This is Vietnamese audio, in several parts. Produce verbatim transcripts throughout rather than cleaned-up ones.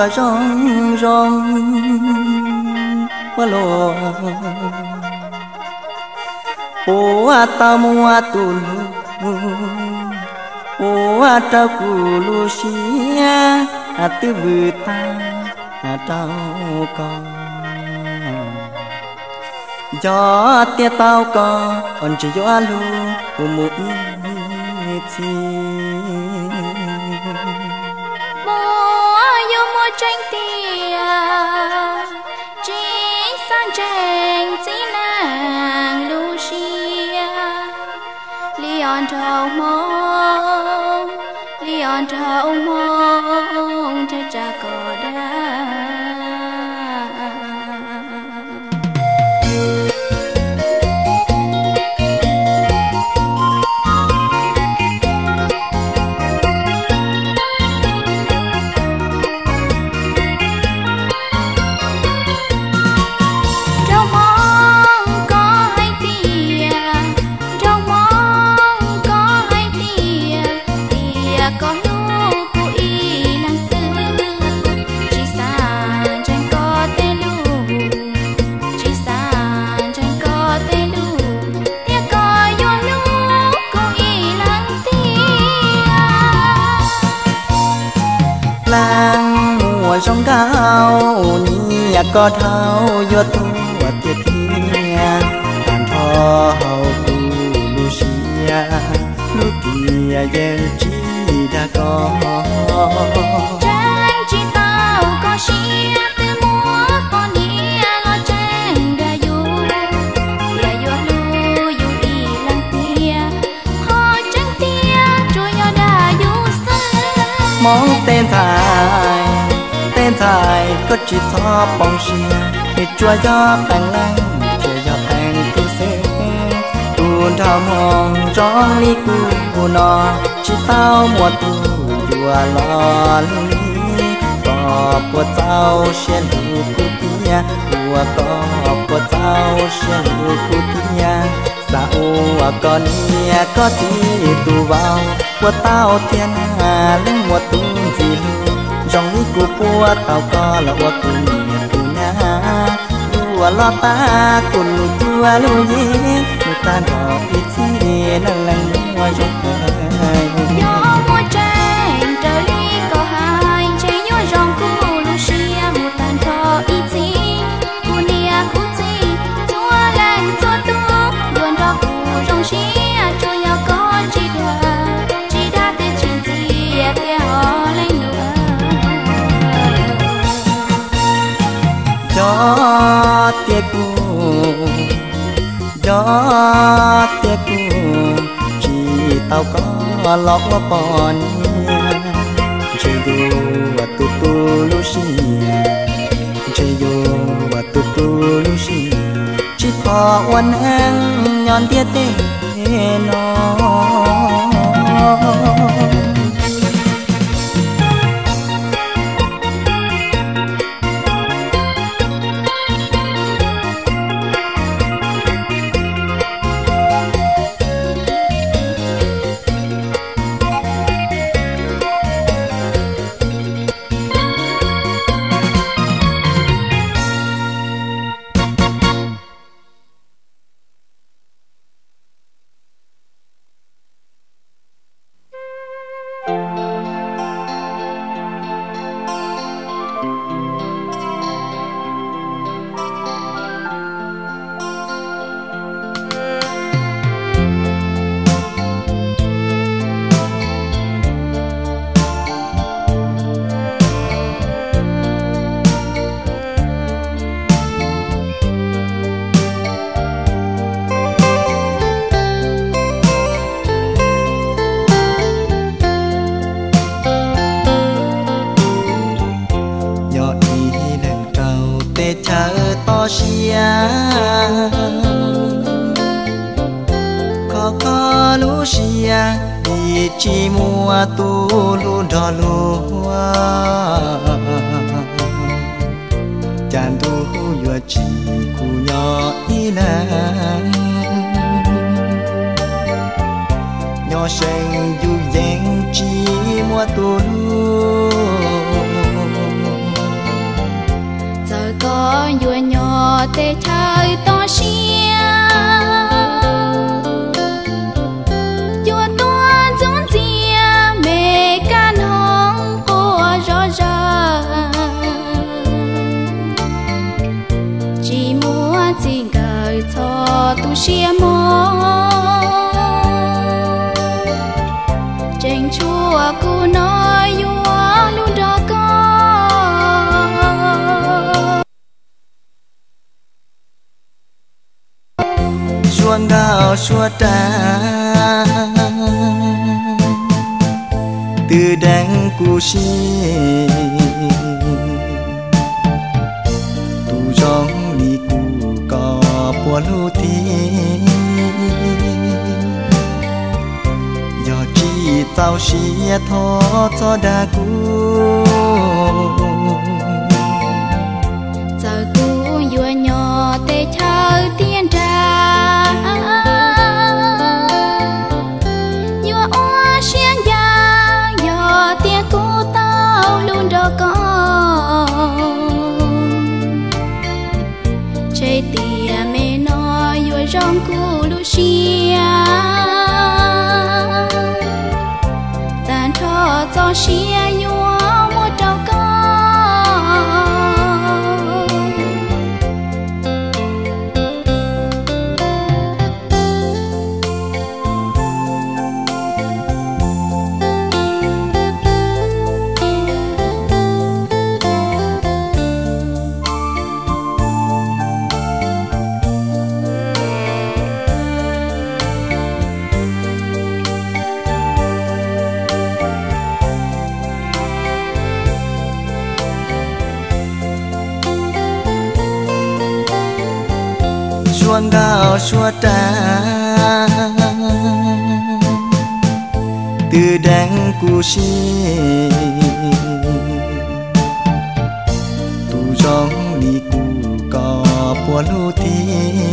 mùa rong rong qua lò ô ta mùa tu lu ô ta cu lu xia tư bự ta trao con gió tia tao con còn chỉ gió lu một chi tranh tia chính sang tranh chỉ nàng Lucia Leon thâu mong Leon thâu mong cha cha có đa sông cao nhia có thao vô tu và tiệt thiên tàn thọ hậu tu Lucia Lucia dân chi đã có tranh chi tao có xia từ múa con nhia lo tranh đã du đã du lu du đi lăng tia họ tranh tia trôi nhỏ đã du sơ mong tên thải tên thải có chỉ thọ bóng xia thì chua gió bang lăng chơi gió bang tu xe tu thao mong gió ly cu nọ chỉ tao mùa tu dùa lo lý có bùa tao xe lù cu tia bùa có bùa tao xe lù cu tia sao con nia có tí tu vào bùa tao thiên hà lên mùa tu gì lu trong lý của bùa tao có là bùa tu nia tu nha bùa lo ta cùng tua lu ye tu ta đỏ ít chi năng lăng mua trong đời gió mùa tranh trời lý có hai chạy gió rong cu Lucia một tàn thọ ít chi cu nia cu chi chúa lành chúa tu luôn cho cu rong xia cho nhau có chi đờ chi đã tên chuyện gì kia họ lên nữa gió tia cu gió tia cu chỉ tao có lóc lóc bòn chỉ dù và tu tu Lucia chỉ dù và tu tu Lucia chỉ có oan anh nhon tia tê nó khó khó Lucia đi chỉ mua tu lu đỏ lúa chàng tu vừa chỉ cu nhỏ ý là nhỏ xanh du dáng chỉ mua tu lu tê trời to xia chùa toan dũng chia mẹ can hong của rõ ràng chỉ muốn xin gửi cho tu xia mô trên chùa cô nói vua luôn đó con xuân gạo xua ta từ đánh cú xì tu rong mi cú có bùa lô thi giờ chỉ tao xì thọ cho đa cú giờ cú vua nhỏ tê chơi tiên ra chơi tia mẹ nói vui rong cu Lucia tan thọ cho xia nhua một trâu con xuân gạo xua ta từ đánh cú xì tu rong mi cú có bùa lô thi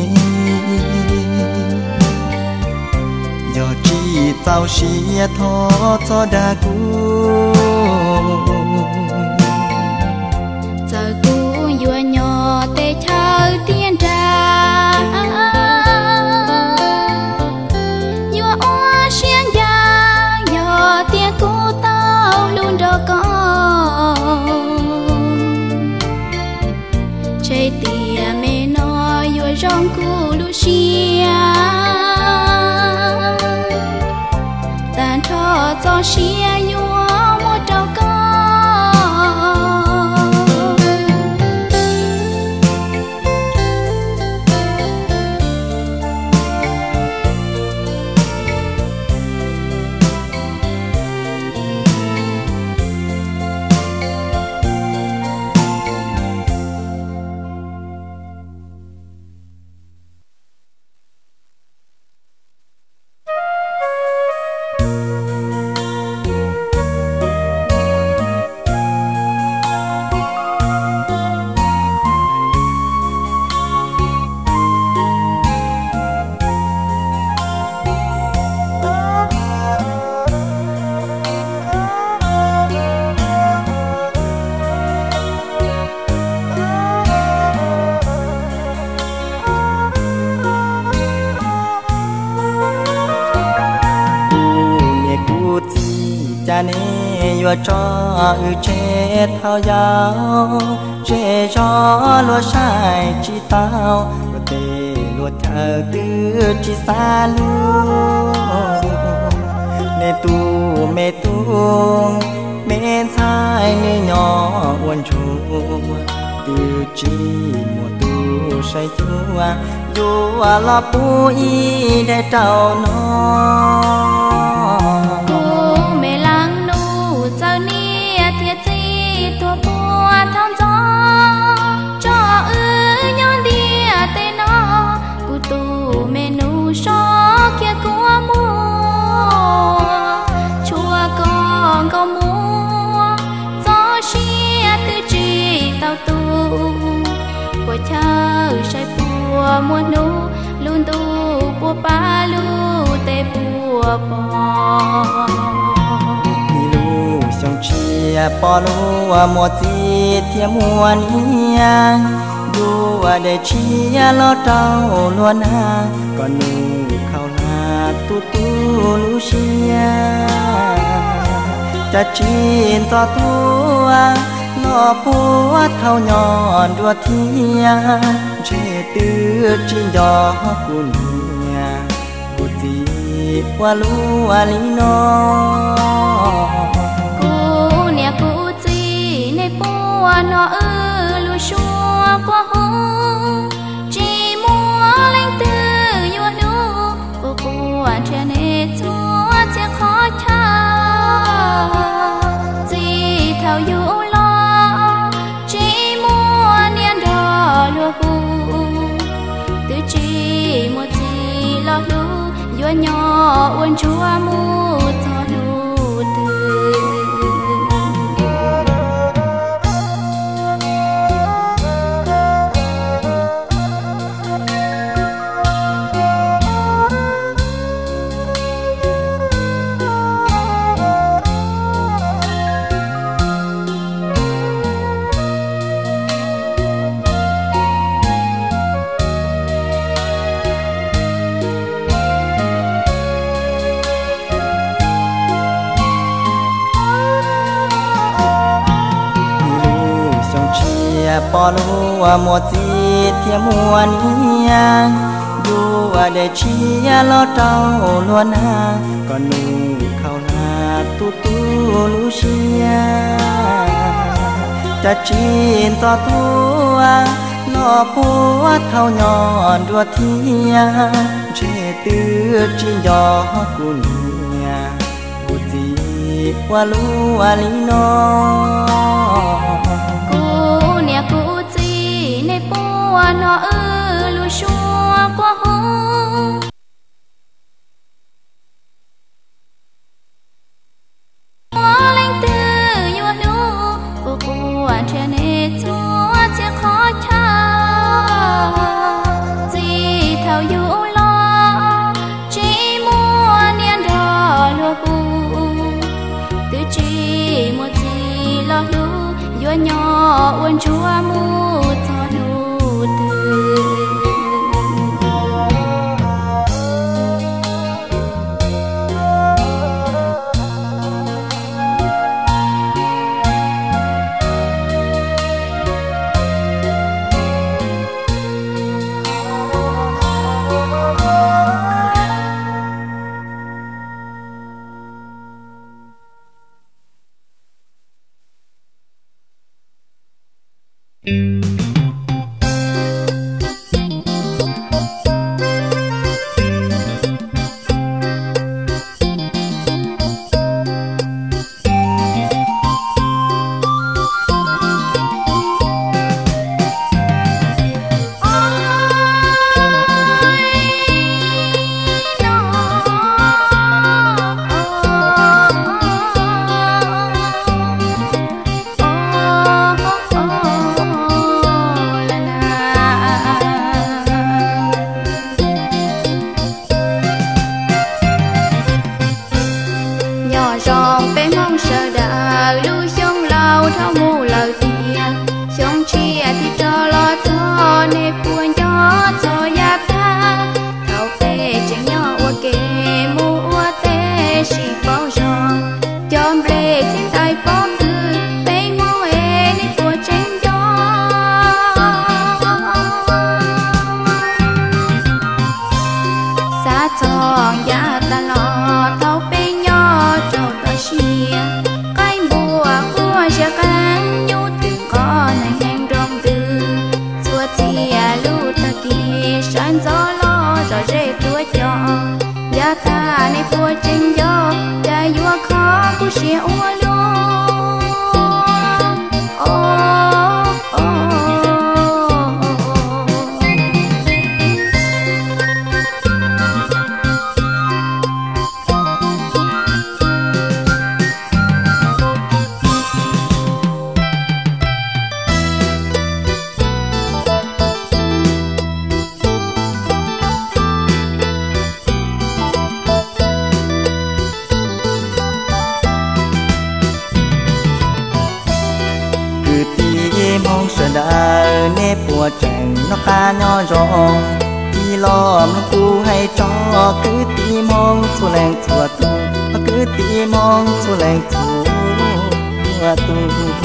giờ chỉ tao xì thọ cho đa cú giờ cú vua nhỏ tê chơi tiên ra chơi tia mẹ nói vui rong cu Lucia tan thọ cho xia nhua một trâu con vừa cho ư chết thao giáo chế cho lúa sai chỉ tao lúa tê lúa thờ tư chỉ xa luôn nè tu mẹ tu mẹ sai nè nhỏ uốn chu từ chỉ một tu say chúa dù là pu y để trao nó mua nu luôn tu bùa ba lu tê bùa bò lu sông chia bò lu mua chi thiêm mua nia dù để chia lo trao luôn ha còn nụ khao là tu tu lu xia cha chín cho tu nó búa thao nhọn đua thia chế tư chín gió cuốn nhà bút gì qua lu ali nó cô nè cô gì này búa nó ư lu xua qua hú chỉ mua lên từ yêu nu cô cô trên này chúa sẽ khó tha gì thao yêu lo chỉ mua niên đỏ lúa hú từ chỉ một gì lo lu yêu nhỏ uốn chúa mu cho lu từ bỏ lúa một gì thiệp mua nia dù để chia lo trao luôn ha còn nụ khao là tu tu lu xia cha chín cho tu nó búa thao nhọn đua thia chế tư chín gió cuốn nhà bút gì qua lu ali nó nè cô gì này búa nó ư lu xua qua hú lên từ yêu nu cô cô trên này chúa sẽ khó tha gì thao yêu lo chỉ mua niên đỏ lúa hú từ chỉ một gì lo lu yêu nhỏ uốn chúa mu cho lu từ ta nhỏ rongที่ล้อมกูให้จอคือตีมองสุแรงทั่วตัวคือตีมองสุแรงทั่วตัว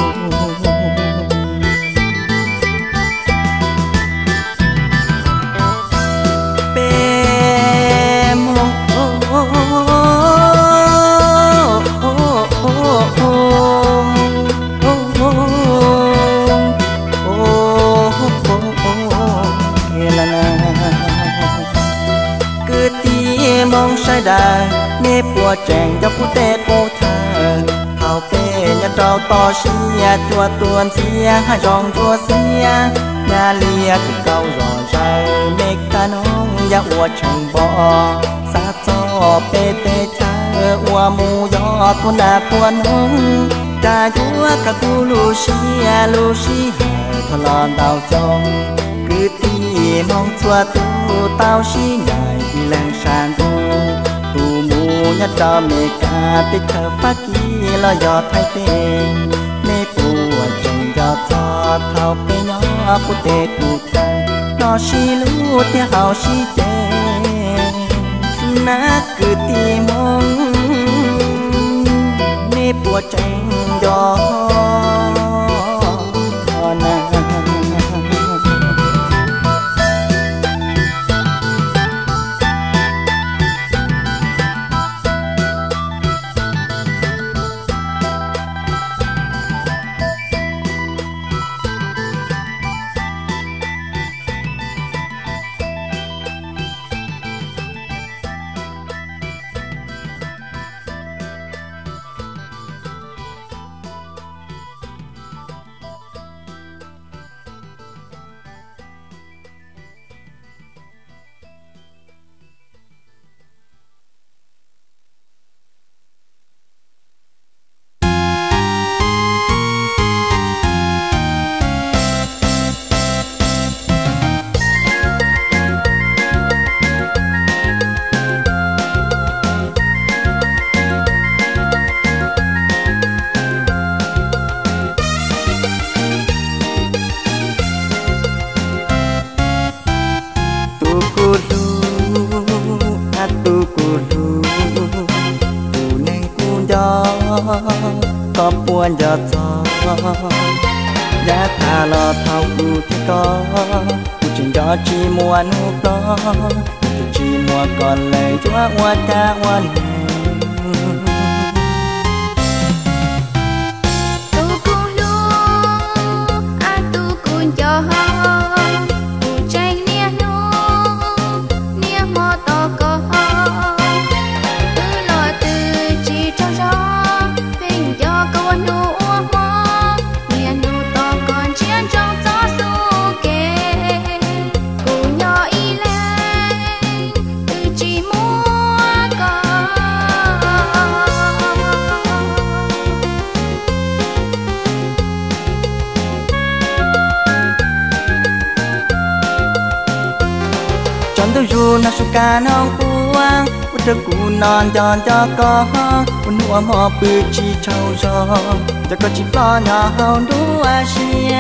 มองใช้ได้เมื่อปวดแจงจะพูดแต่โปเธอเท่าเป็นยาเจ้าต่อเชียตัวตัวเสียให้รองตัวเสียยาเลียคือเก่ารอใจเมกะน้องอย่าอวดเชิงบ่สาจอเปเตเธออวมูยอทุนาปวนน้องจายัวกับกูลูเชียลูชีหายทลอนดาวจงคือตีมองตัวตัวเต้าชีใหญ่แรงชานตูตูมูยัดจอเมกาติดเธอฟักกี้ลอยอดไทยเตงเมปวดจังยอดจอดเท่าเปยอปุเตกูตังนอชีลูเที่ยวชีเจนักคือตีมองเมปวดจังยอดนาก็ปวนยอดจอยาทาลอเท่ากูที่ก็กูจึงยอดจีมัวนูปลอกูจีมัวก่อนเลยจัวอวดกะวันตูกูลูอาตูกูยอกูใจเนี่ยนูเนี่ยมอตอกอตื้อลอยตื้อจีจอจอเป็นยอก็วันนูอ้วมอเนี่ยนูตอก่อนเชียนจงจอสู้เกกูยออีแลตื้อจีมัวก่อนจนตัวอยู่นักสุกาน้องปวงอุตกูนอนจอนจอกอวันหัวหมอปืนชีเช่าจอจะก็จีปลอหน้าเฮาดูอาเชีย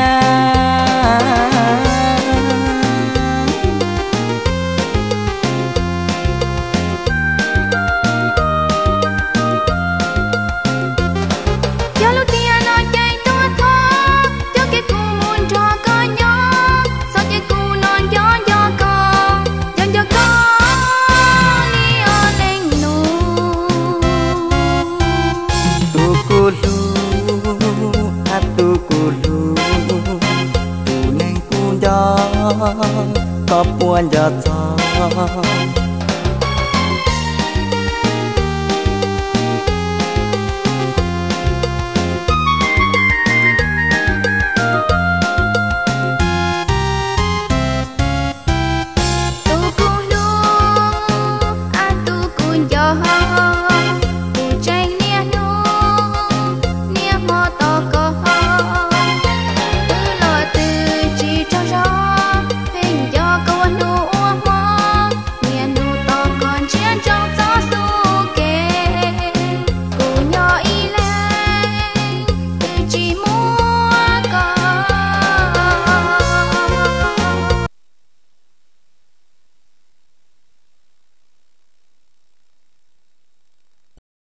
ก็ปวนยอดจอ